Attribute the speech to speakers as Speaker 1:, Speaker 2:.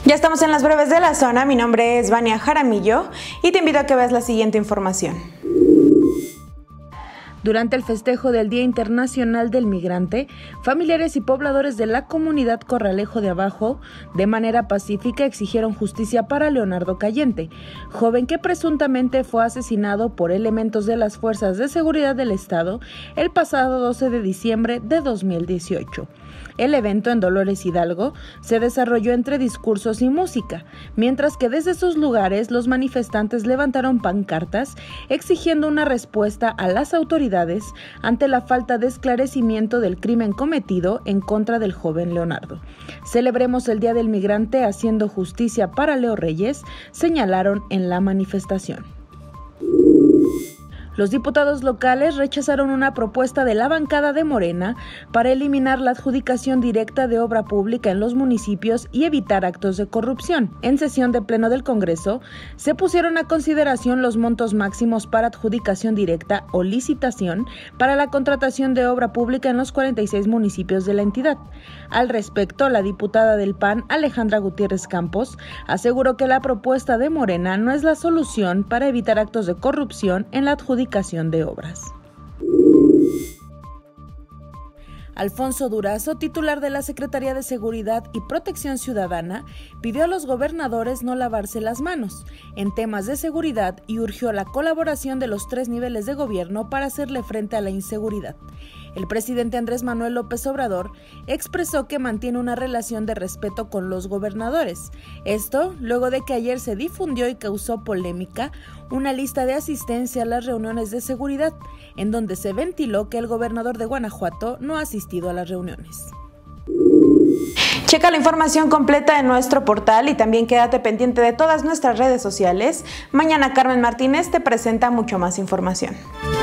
Speaker 1: Ya estamos en las breves de la zona, mi nombre es Vania Jaramillo y te invito a que veas la siguiente información.
Speaker 2: Durante el festejo del Día Internacional del Migrante, familiares y pobladores de la comunidad Corralejo de Abajo, de manera pacífica, exigieron justicia para Leonardo Cayente, joven que presuntamente fue asesinado por elementos de las Fuerzas de Seguridad del Estado el pasado 12 de diciembre de 2018. El evento en Dolores Hidalgo se desarrolló entre discursos y música, mientras que desde sus lugares los manifestantes levantaron pancartas exigiendo una respuesta a las autoridades ante la falta de esclarecimiento del crimen cometido en contra del joven Leonardo. Celebremos el Día del Migrante haciendo justicia para Leo Reyes, señalaron en la manifestación. Los diputados locales rechazaron una propuesta de la bancada de Morena para eliminar la adjudicación directa de obra pública en los municipios y evitar actos de corrupción. En sesión de pleno del Congreso, se pusieron a consideración los montos máximos para adjudicación directa o licitación para la contratación de obra pública en los 46 municipios de la entidad. Al respecto, la diputada del PAN, Alejandra Gutiérrez Campos, aseguró que la propuesta de Morena no es la solución para evitar actos de corrupción en la adjudicación de obras. Alfonso Durazo, titular de la Secretaría de Seguridad y Protección Ciudadana, pidió a los gobernadores no lavarse las manos en temas de seguridad y urgió la colaboración de los 3 niveles de gobierno para hacerle frente a la inseguridad. El presidente Andrés Manuel López Obrador expresó que mantiene una relación de respeto con los gobernadores. Esto luego de que ayer se difundió y causó polémica una lista de asistencia a las reuniones de seguridad, en donde se ventiló que el gobernador de Guanajuato no ha asistido a las reuniones.
Speaker 1: Checa la información completa en nuestro portal y también quédate pendiente de todas nuestras redes sociales. Mañana Carmen Martínez te presenta mucho más información.